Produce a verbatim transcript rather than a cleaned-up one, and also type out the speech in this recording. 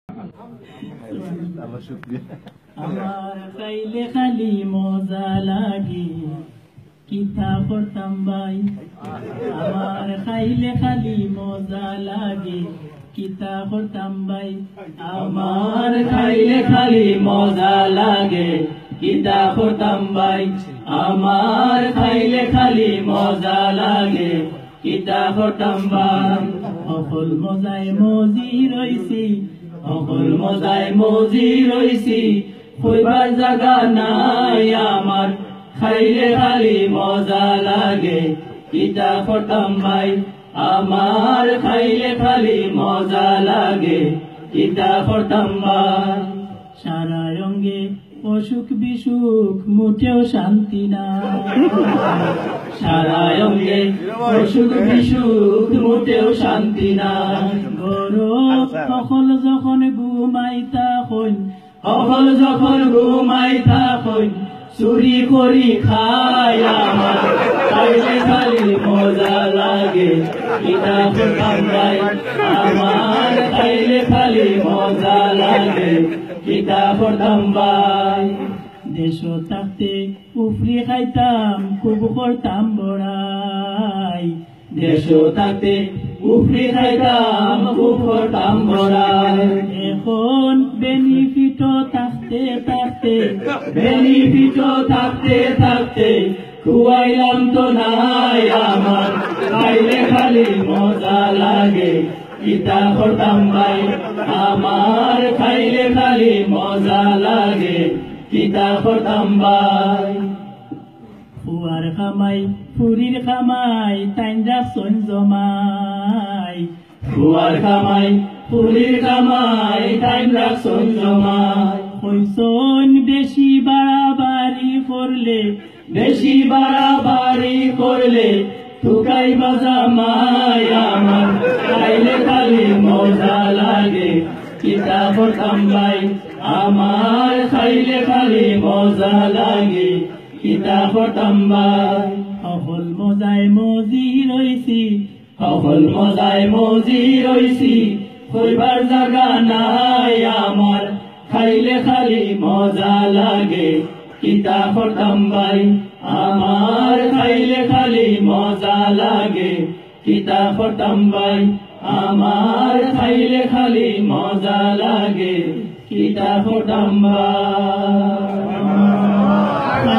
আমার খাইলে খালি মজা লাগে কিতা করতাম ভাই আমার খাইলে খালি মজা লাগে কিতা করতাম ভাই আমার খাইলে খালি মজা লাগে কিতা করতাম ভাই আমার খাইলে খালি মজা লাগে কিতা করতাম ভাই অকল মজায় মজি রইছি অকল মজায় মজি রইছি কইবার জায়গা নাই আমার খাইলে খালি মজা লাগে কিতা করতাম ভাই আমার খাইলে খালি মজা লাগে কিতা করতাম ভাই সারা অঙ্গে অসুখ বিসুখ মুঠেও শান্তি না সারা অঙ্গে অসুখ বিসুখ মুঠেও শান্তি না গরম সকল যখন ঘুমাইতা হইন সকল যখন ঘুমাইতা হইন চুরি করি খাই আমার খাইলে খালি মজা লাগে কিতা করতাম ভাই আমার খাইলে খালি মজা লাগে কিতা করতাম ভাই দেশ থাকতে উফরি খাইতাম খুব করতাম বড়াই দেশ থাকতে উফরি খাইতাম খুব করতাম বড়াই এখন বেনিফিটও থাকতে থাকতে বেনিফিটও থাকতে থাকতে খুয়াইলাম তো নাই আমার খাইলে খালি মজা লাগে কিতা করতাম ভাই আমার খাইলে খালি মজা লাগে কিতা করতাম ভাই ফুয়ার খামাই ফুরির খামাই তাইন্ডা সন জমাই ফুয়ার খামাই ফুরির খামাই তাইন্ডা সন জমাই কইসন বেশি বাড়াবাড়ি করলে বেশি বাড়াবাড়ি করলে তুকাই বাজা মাই আমার খাইলে খালি মজা লাগে কিতা করতাম ভাই আমার খাইলে খালি মজা লাগে কিতা করতাম ভাই সকল মজায় মজি রইছি সকল মজায় মজি রইছি কইবার জায়গা নাই আমার খাইলে খালি মজা লাগে কিতা করতাম ভাই আমার খাইলে খালি মজা লাগে কিতা করতাম ভাই আমার খাইলে খালি মজা লাগে কিতা করতাম ভাই।